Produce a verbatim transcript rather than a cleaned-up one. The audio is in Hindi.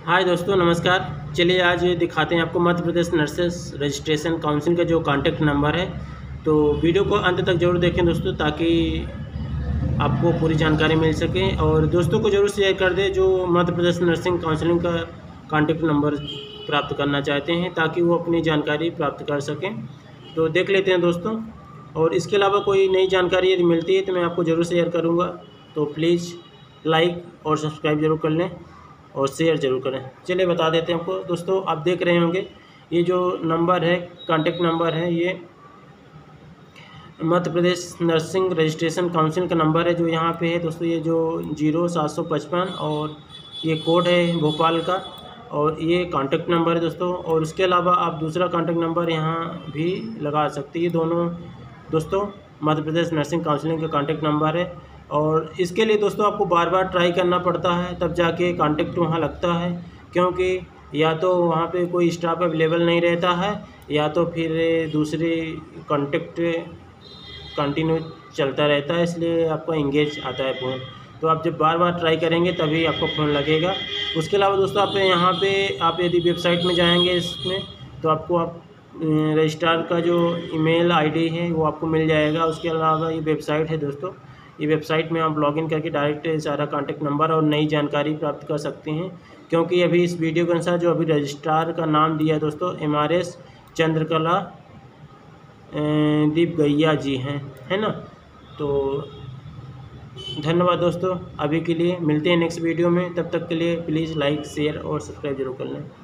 हाय दोस्तों, नमस्कार। चलिए आज दिखाते हैं आपको Madhya Pradesh nurses registration council का जो कॉन्टैक्ट नंबर है। तो वीडियो को अंत तक जरूर देखें दोस्तों, ताकि आपको पूरी जानकारी मिल सके। और दोस्तों को ज़रूर शेयर कर दें जो मध्य प्रदेश नर्सिंग काउंसिलिंग का कॉन्टैक्ट नंबर प्राप्त करना चाहते हैं, ताकि वो अपनी जानकारी प्राप्त कर सकें। तो देख लेते हैं दोस्तों। और इसके अलावा कोई नई जानकारी यदि मिलती है तो मैं आपको ज़रूर शेयर करूँगा। तो प्लीज़ लाइक और सब्सक्राइब जरूर कर लें और शेयर ज़रूर करें। चलिए बता देते हैं आपको दोस्तों। आप देख रहे होंगे ये जो नंबर है, कॉन्टैक्ट नंबर है, ये Madhya Pradesh nursing registration council का नंबर है जो यहाँ पे है दोस्तों। ये जो जीरो सात सौ पचपन और ये कोड है भोपाल का, और ये कॉन्टैक्ट नंबर है दोस्तों। और उसके अलावा आप दूसरा कॉन्टैक्ट नंबर यहाँ भी लगा सकते हैं। ये दोनों दोस्तों मध्य प्रदेश नर्सिंग काउंसिलिंग का कॉन्टैक्ट नंबर है। और इसके लिए दोस्तों आपको बार बार ट्राई करना पड़ता है, तब जाके कॉन्टैक्ट वहाँ लगता है। क्योंकि या तो वहाँ पे कोई स्टाफ अवेलेबल नहीं रहता है, या तो फिर दूसरे कॉन्टैक्ट कंटिन्यू चलता रहता है, इसलिए आपका इंगेज आता है फ़ोन। तो आप जब बार बार ट्राई करेंगे तभी आपको फ़ोन लगेगा। उसके अलावा दोस्तों आप यहाँ पे आप यदि वेबसाइट में जाएंगे इसमें, तो आपको आप रजिस्ट्रार का जो ईमेल आईडी है वो आपको मिल जाएगा। उसके अलावा ये वेबसाइट है दोस्तों, ये वेबसाइट में आप लॉगिन करके डायरेक्ट सारा कॉन्टैक्ट नंबर और नई जानकारी प्राप्त कर सकते हैं। क्योंकि अभी इस वीडियो के अनुसार जो अभी रजिस्ट्रार का नाम दिया है दोस्तों, एम आर एस चंद्रकला दीप गैया जी हैं, है ना। तो धन्यवाद दोस्तों। अभी के लिए मिलते हैं नेक्स्ट वीडियो में। तब तक के लिए प्लीज़ लाइक शेयर और सब्सक्राइब जरूर कर लें।